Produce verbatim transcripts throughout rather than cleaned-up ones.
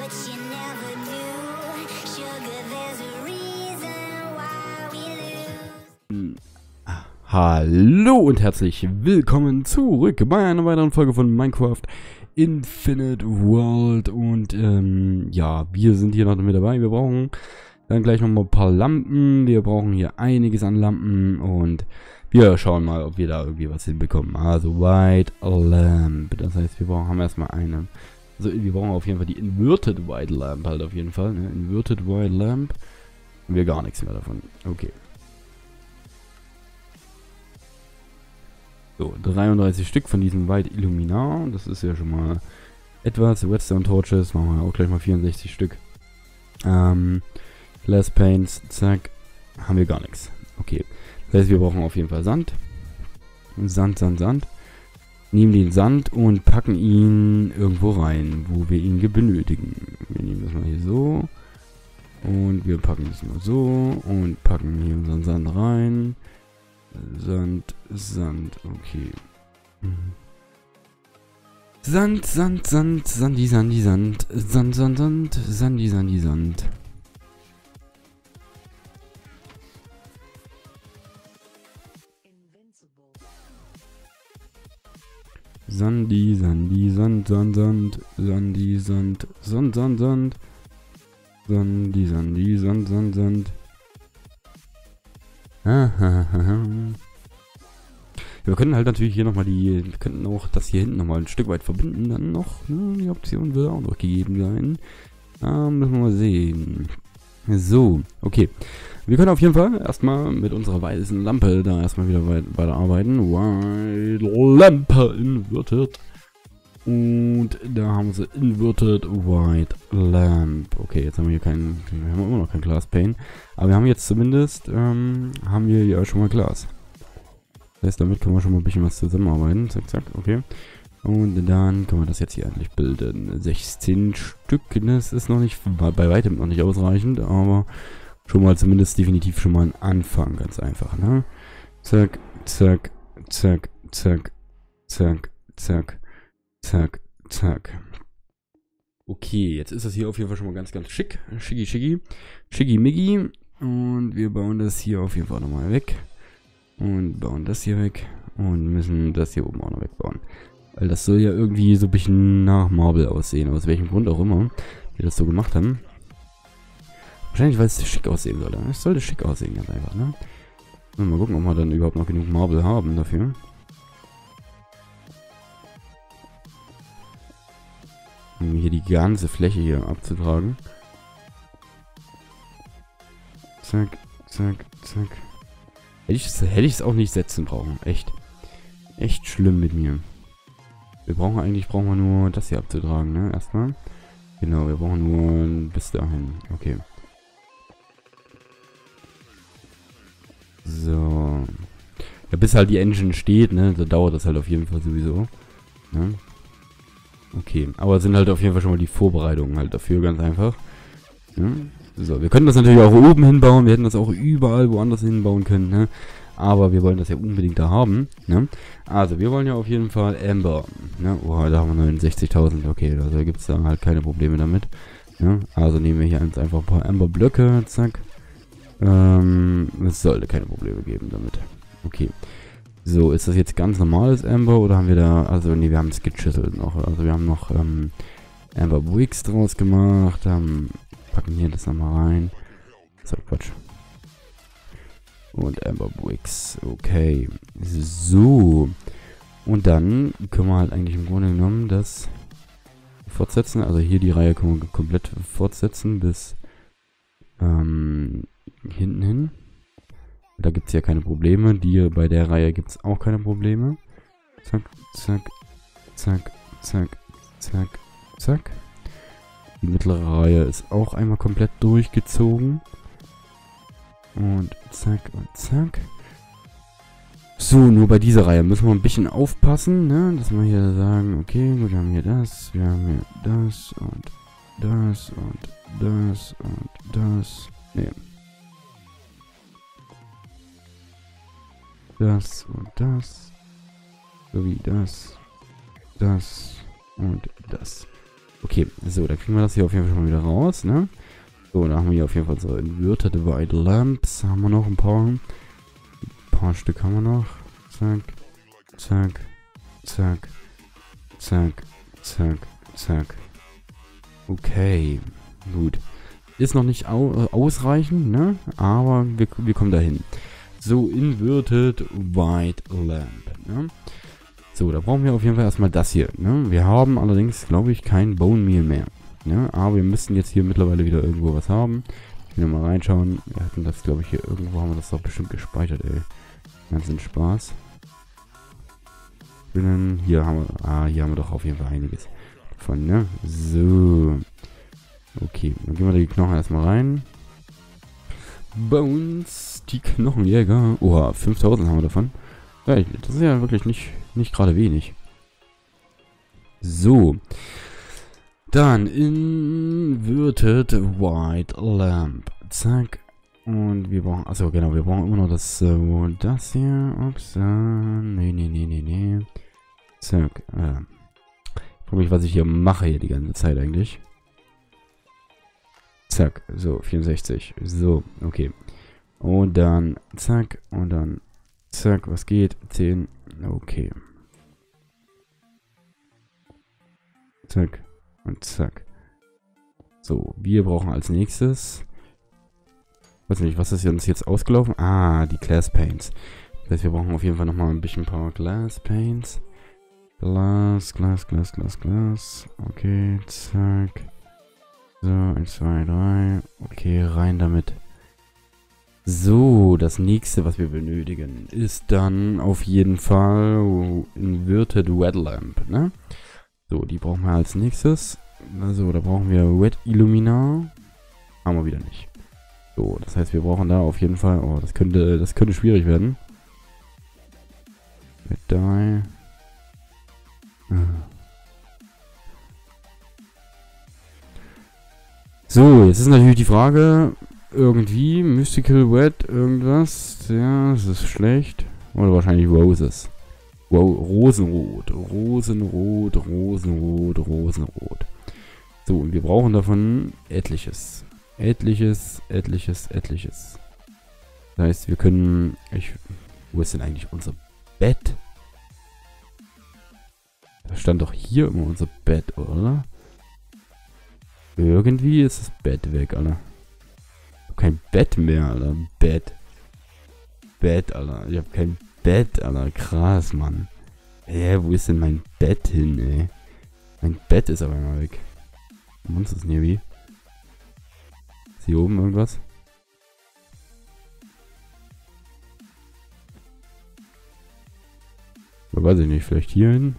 what you never knew. Sugar, there's a reason why we lose. Hallo und herzlich willkommen zurück bei einer weiteren Folge von Minecraft Infinite World. Und ähm, ja, wir sind hier noch mit dabei. Wir brauchen dann gleich noch mal ein paar Lampen. Wir brauchen hier einiges an Lampen und wir schauen mal, ob wir da irgendwie was hinbekommen. Also White Lamp. Das heißt, wir brauchen, haben erstmal eine. Also wir brauchen auf jeden Fall die Inverted White Lamp halt auf jeden Fall. Ne? Inverted White Lamp. Und wir gar nichts mehr davon. Okay. So, dreiunddreißig Stück von diesen White Illuminar. Das ist ja schon mal etwas. Redstone Torches machen wir auch gleich mal vierundsechzig Stück. Ähm, Glass Paints, zack. Haben wir gar nichts. Okay. Das heißt, wir brauchen auf jeden Fall Sand. Sand, Sand, Sand. Nehmen den Sand und packen ihn irgendwo rein, wo wir ihn benötigen. Wir nehmen das mal hier so. Und wir packen das mal so. Und packen hier unseren Sand rein. Sand, Sand, okay. Mhm. Sand, Sand, Sand, Sandi, Sandi, Sand, Sand, Sand, Sand, Sandi, Sandi, Sand. Sandi, Sandi, Sand, Sand, Sand, Sandi, Sand, Sand, Sand, Sand, Sandi, Sandi, Sand, Sand, Sand. Wir können halt natürlich hier nochmal die, wir könnten auch das hier hinten nochmal ein Stück weit verbinden, dann noch, ne, die Option würde auch noch gegeben sein. Ah, müssen wir mal sehen. So, okay. Wir können auf jeden Fall erstmal mit unserer weißen Lampe da erstmal wieder weit, weiter arbeiten. White Lampe inverted. Und da haben sie Inverted White Lamp. Okay, jetzt haben wir hier keinen, wir haben immer noch kein Glass Pane. Aber wir haben jetzt zumindest, ähm, haben wir ja schon mal Glas. Das heißt, damit können wir schon mal ein bisschen was zusammenarbeiten. Zack, zack, okay. Und dann können wir das jetzt hier endlich bilden. sechzehn Stück, das ist noch nicht, bei weitem noch nicht ausreichend, aber schon mal zumindest definitiv schon mal ein Anfang, ganz einfach, ne? Zack, zack, zack, zack, zack, zack. Zack, zack. Okay, jetzt ist das hier auf jeden Fall schon mal ganz, ganz schick. Schicki, schicki. Schicki, miggi. Und wir bauen das hier auf jeden Fall nochmal weg. Und bauen das hier weg. Und müssen das hier oben auch noch wegbauen. Weil das soll ja irgendwie so ein bisschen nach Marble aussehen. Aus welchem Grund auch immer wir das so gemacht haben. Wahrscheinlich, weil es schick aussehen soll. Es sollte schick aussehen, ganz einfach, ne? Mal gucken, ob wir dann überhaupt noch genug Marble haben dafür. Um hier die ganze Fläche hier abzutragen. Zack, zack, zack. Hätte ich es hätte ich es auch nicht setzen brauchen. Echt. Echt schlimm mit mir. Wir brauchen eigentlich, brauchen wir nur das hier abzutragen, ne? Erstmal. Genau, wir brauchen nur bis dahin. Okay. So. Ja, bis halt die Engine steht, ne? Da dauert das halt auf jeden Fall sowieso. Ne? Okay, aber sind halt auf jeden Fall schon mal die Vorbereitungen halt dafür, ganz einfach. Ja. So, wir können das natürlich auch oben hinbauen, wir hätten das auch überall woanders hinbauen können, ne? Aber wir wollen das ja unbedingt da haben, ne? Also, wir wollen ja auf jeden Fall Amber, ne? Oh, da haben wir neunundsechzigtausend, okay, also gibt es da halt keine Probleme damit, ne? Also nehmen wir hier einfach ein paar Amber-Blöcke, zack. Ähm, es sollte keine Probleme geben damit. Okay. So, ist das jetzt ganz normales Amber oder haben wir da, also nee, wir haben es gechiselt noch, also wir haben noch ähm, Amber Bricks draus gemacht, ähm, packen hier das nochmal rein, so, Quatsch. Und Amber Bricks, okay, so, und dann können wir halt eigentlich im Grunde genommen das fortsetzen, also hier die Reihe können wir komplett fortsetzen bis ähm, hinten hin. Da gibt es ja keine Probleme. Die bei der Reihe gibt es auch keine Probleme. Zack, zack, zack, zack, zack, zack. Die mittlere Reihe ist auch einmal komplett durchgezogen. Und zack und zack. So, nur bei dieser Reihe müssen wir ein bisschen aufpassen, ne? Dass wir hier sagen, okay, gut, wir haben hier das, wir haben hier das und das und das und das. Ne. Das und das, sowie das, das und das. Okay, so, dann kriegen wir das hier auf jeden Fall schon mal wieder raus, ne? So, da haben wir hier auf jeden Fall unsere Inverted White Lamps. Haben wir noch ein paar. Ein paar Stück haben wir noch. Zack, zack, zack, zack, zack, zack. Okay, gut. Ist noch nicht au ausreichend, ne? Aber wir, wir kommen dahin. So, Inverted White Lamp, ne? So, da brauchen wir auf jeden Fall erstmal das hier, ne? Wir haben allerdings, glaube ich, kein Bone Meal mehr, ne? Aber wir müssen jetzt hier mittlerweile wieder irgendwo was haben. Ich will mal reinschauen. Wir hatten das, glaube ich, hier irgendwo haben wir das doch bestimmt gespeichert, ey. Ganzen Spaß. Hier haben wir, ah, hier haben wir doch auf jeden Fall einiges von, ne? So. Okay, dann gehen wir da die Knochen erstmal rein. Bones, die Knochenjäger. Oha, fünftausend haben wir davon. Ja, das ist ja wirklich nicht, nicht gerade wenig. So. Dann Inverted White Lamp. Zack. Und wir brauchen, achso, genau, wir brauchen immer noch das, äh, das hier. Ups, äh, nee, nee, nee, nee, nee. Zack. Äh. Ich frage mich, was ich hier mache hier die ganze Zeit eigentlich. Zack, so, vierundsechzig. So, okay. Und dann, zack, und dann, zack, was geht? zehn, okay. Zack, und zack. So, wir brauchen als nächstes, weiß nicht, was ist uns jetzt ausgelaufen? Ah, die Glass Paints. Das heißt, wir brauchen auf jeden Fall nochmal ein bisschen paar Glass Paints. Glas, Glas, Glas, Glas, Glas. Okay, zack. So, eins, zwei, drei. Okay, rein damit. So, das nächste, was wir benötigen, ist dann auf jeden Fall Inverted Wet Lamp, ne? So, die brauchen wir als nächstes. Also, da brauchen wir Wet Illumina. Haben wir wieder nicht. So, das heißt, wir brauchen da auf jeden Fall... Oh, das könnte, das könnte schwierig werden. Mit drei. So, jetzt ist natürlich die Frage, irgendwie, Mystical Wet, irgendwas, ja, das ist schlecht. Oder wahrscheinlich Roses. Wow, Rosenrot, Rosenrot, Rosenrot, Rosenrot. So, und wir brauchen davon etliches. Etliches, etliches, etliches. Das heißt, wir können, ich, wo ist denn eigentlich unser Bett? Da stand doch hier immer unser Bett, oder? Irgendwie ist das Bett weg, Alter. Ich hab kein Bett mehr, Alter. Bett. Bett, Alter. Ich hab kein Bett, Alter. Krass, Mann. Hä, wo ist denn mein Bett hin, ey? Mein Bett ist aber immer weg. Monster ist denn hier wie? Ist hier oben irgendwas? Da weiß ich nicht, vielleicht hier hin?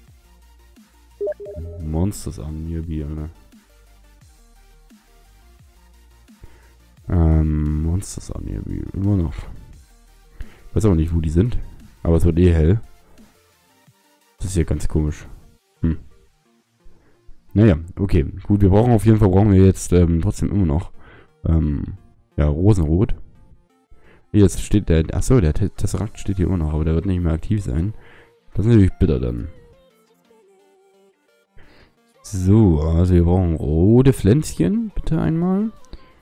Monsters an nearby, Alter. Ähm, Monsters an nearby, immer noch. Ich weiß auch nicht, wo die sind. Aber es wird eh hell. Das ist ja ganz komisch. Hm. Naja, okay. Gut, wir brauchen auf jeden Fall, brauchen wir jetzt ähm, trotzdem immer noch, ähm, ja, Rosenrot. Jetzt steht der, achso, der Tesseract steht hier immer noch, aber der wird nicht mehr aktiv sein. Das ist natürlich bitter dann. So, also wir brauchen rote Pflänzchen, bitte einmal.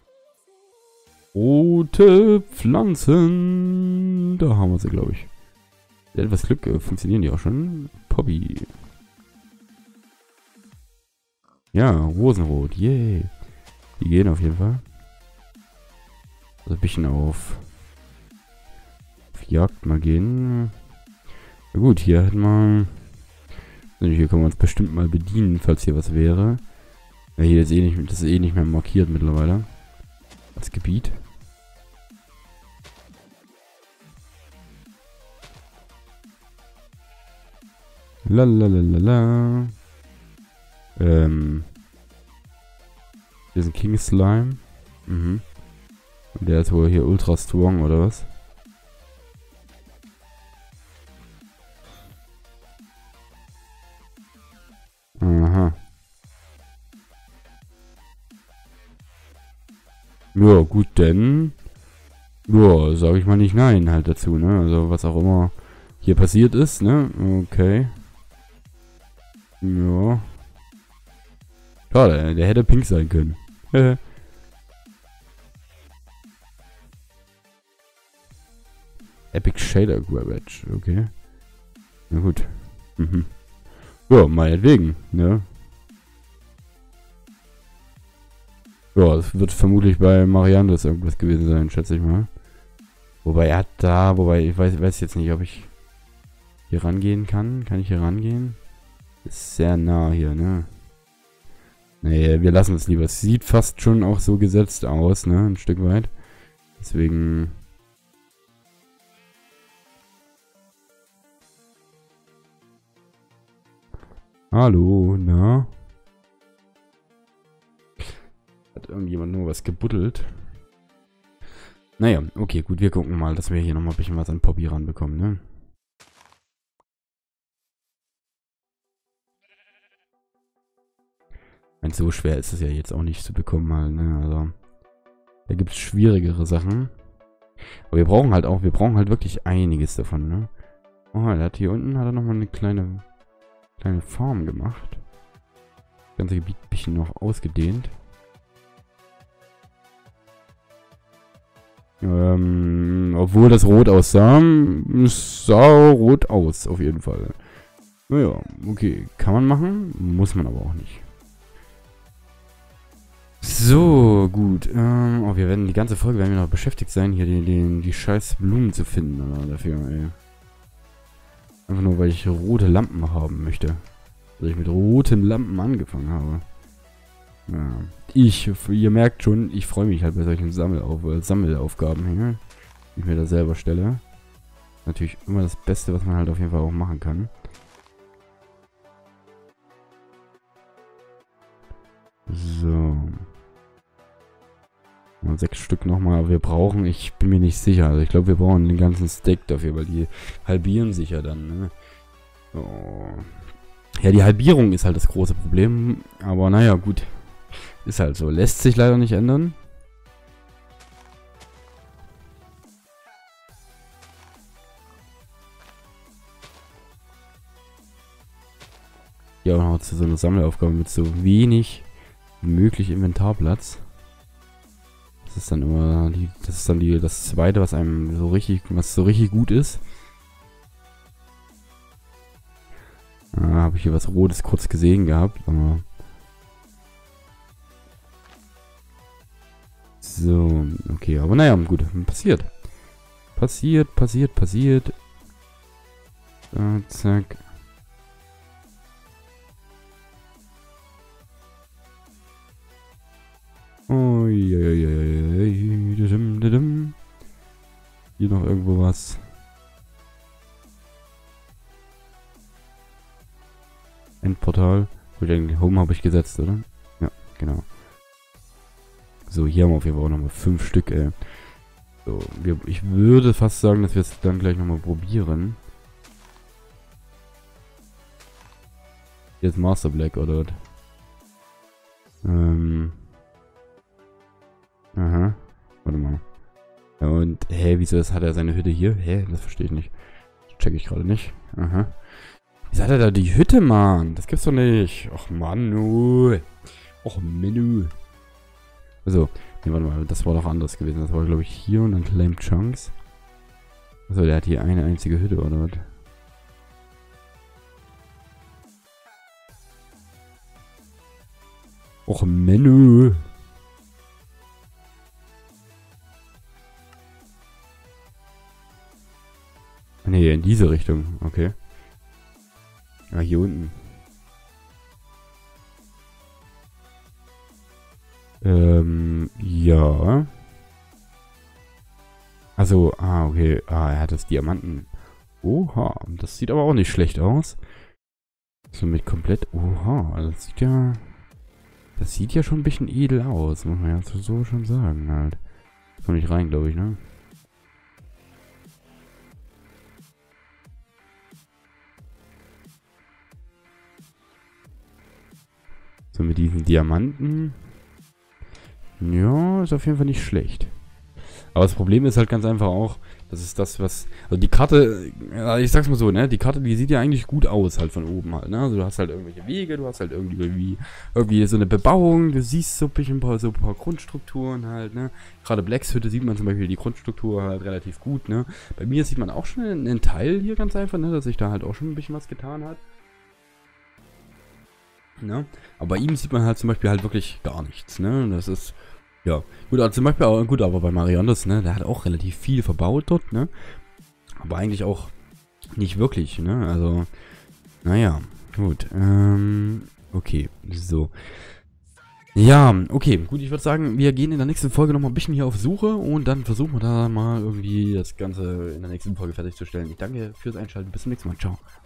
Rote Pflanzen. Da haben wir sie, glaube ich. Mit etwas Glück äh, funktionieren die auch schon. Poppy. Ja, Rosenrot. Yay. Die gehen auf jeden Fall. Also ein bisschen auf, auf Jagd mal gehen. Na gut, hier hätten wir... Hier können wir uns bestimmt mal bedienen, falls hier was wäre. Ja, hier ist eh nicht, das ist eh nicht mehr markiert mittlerweile. Das Gebiet. Lalalala. Ähm. Hier ist ein King Slime. Mhm. Und der ist wohl hier ultra strong, oder was? Aha. Ja, gut, denn... Ja, sage ich mal nicht nein halt dazu, ne? Also, was auch immer hier passiert ist, ne? Okay. Ja. Schade, der hätte pink sein können. Epic Shader Garbage, okay. Na gut. Mhm. Ja, meinetwegen, ne? Ja, es wird vermutlich bei Mariandes irgendwas gewesen sein, schätze ich mal. Wobei er hat da, wobei ich weiß, weiß jetzt nicht, ob ich hier rangehen kann. Kann ich hier rangehen? Ist sehr nah hier, ne? Nee, wir lassen es lieber. Es sieht fast schon auch so gesetzt aus, ne? Ein Stück weit. Deswegen... Hallo, na? Hat irgendjemand nur was gebuddelt? Naja, okay, gut, wir gucken mal, dass wir hier nochmal ein bisschen was an Poppy ranbekommen, ne? Und so schwer ist es ja jetzt auch nicht zu bekommen halt, ne? Also, da gibt es schwierigere Sachen. Aber wir brauchen halt auch, wir brauchen halt wirklich einiges davon, ne? Oh, der hat hier unten, hat er nochmal eine kleine, kleine Farm gemacht. Das ganze Gebiet ein bisschen noch ausgedehnt. Ähm, obwohl das rot aussah, es sah rot aus, auf jeden Fall. Naja, okay, kann man machen, muss man aber auch nicht. So, gut. Ähm, oh, wir werden die ganze Folge werden wir noch beschäftigt sein, hier die, die, die scheiß Blumen zu finden, oder dafür, ey. Einfach nur, weil ich rote Lampen haben möchte. Weil ich mit roten Lampen angefangen habe. Ja. Ich, ihr merkt schon, ich freue mich halt bei solchen Sammelauf äh, Sammelaufgaben hier, die ich mir da selber stelle. Natürlich immer das Beste, was man halt auf jeden Fall auch machen kann. So. Und sechs Stück nochmal. Wir brauchen, ich bin mir nicht sicher. Also ich glaube, wir brauchen den ganzen Stack dafür, weil die halbieren sich ja dann, ne? So. Ja, die Halbierung ist halt das große Problem. Aber naja, gut. Ist halt so. Lässt sich leider nicht ändern. Ja, auch noch zu so einer Sammelaufgabe mit so wenig wie möglich Inventarplatz. Das ist dann immer die, das ist dann die, das zweite, was einem so richtig, was so richtig gut ist. Ah, habe ich hier was Rotes kurz gesehen gehabt, aber so, okay, aber naja, gut, passiert. Passiert, passiert, passiert. So, zack. Oh, ja, ja, ja, ja, ja. Hier noch irgendwo was. Endportal. Home habe ich gesetzt, oder? Ja, genau. So, hier haben wir auf jeden Fall auch nochmal fünf Stück, ey. So, wir, ich würde fast sagen, dass wir es dann gleich nochmal probieren. Hier ist Master Black, oder? Ähm. Aha. Warte mal. Ja, und, hä, wieso das hat er seine Hütte hier? Hä, das verstehe ich nicht. Das check ich gerade nicht. Aha. Wieso hat er da die Hütte, Mann? Das gibt's doch nicht. Och, Manu. Och, Menü. Also, nee, warte mal, das war doch anders gewesen. Das war, glaube ich, hier und dann Claim Chunks. Also, der hat hier eine einzige Hütte, oder was? Och, Menü. Nee, in diese Richtung. Okay. Ah, hier unten. Ähm, ja. Also, ah, okay. Ah, er hat das Diamanten. Oha, das sieht aber auch nicht schlecht aus. So mit komplett. Oha, das sieht ja. Das sieht ja schon ein bisschen edel aus, muss man ja so schon sagen, halt. Komm nicht rein, glaube ich, ne? So, mit diesen Diamanten. Ja, ist auf jeden Fall nicht schlecht. Aber das Problem ist halt ganz einfach auch, das ist das, was, also die Karte, ja, ich sag's mal so, ne, die Karte, die sieht ja eigentlich gut aus halt von oben halt, ne, also du hast halt irgendwelche Wege, du hast halt irgendwie, irgendwie so eine Bebauung, du siehst so ein bisschen ein paar, so ein paar Grundstrukturen halt, ne, gerade Blacks Hütte sieht man zum Beispiel die Grundstruktur halt relativ gut, ne, bei mir sieht man auch schon einen, einen Teil hier ganz einfach, ne, dass sich da halt auch schon ein bisschen was getan hat. Ne? Aber bei ihm sieht man halt zum Beispiel halt wirklich gar nichts, ne, das ist, ja, gut, also zum Beispiel auch, gut, aber bei Marianus, ne, der hat auch relativ viel verbaut dort, ne, aber eigentlich auch nicht wirklich, ne, also, naja, gut, ähm, okay, so. Ja, okay, gut, ich würde sagen, wir gehen in der nächsten Folge nochmal ein bisschen hier auf Suche und dann versuchen wir da mal irgendwie das Ganze in der nächsten Folge fertigzustellen. Ich danke fürs Einschalten, bis zum nächsten Mal, ciao.